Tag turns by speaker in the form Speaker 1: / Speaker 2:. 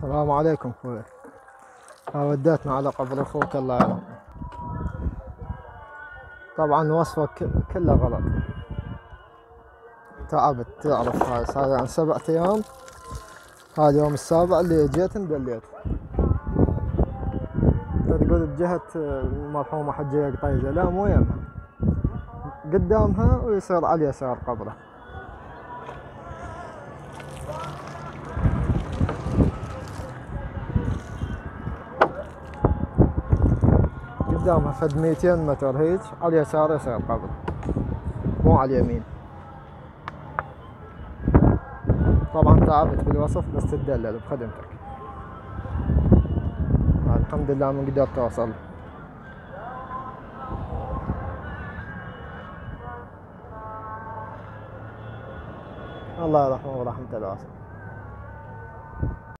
Speaker 1: السلام عليكم اخوي. وديتنا على قبر اخوك الله يرحمه. طبعا وصفك كله غلط. تعبت تعرف، هاي صار يعني 7 ايام. هذا يوم السابع اللي جيت اندليت. تقول بجهة المرحومة حجية قطيزة، لا مو يمها، قدامها ويصير على اليسار قبره. قدامها فد 200 متر هيج، على اليسار يصير قبره، مو على اليمين. طبعا تعبت بالوصف بس تدلل بخدمتك. الحمد لله من قدرت اوصل. الله يرحمه ورحمة الله.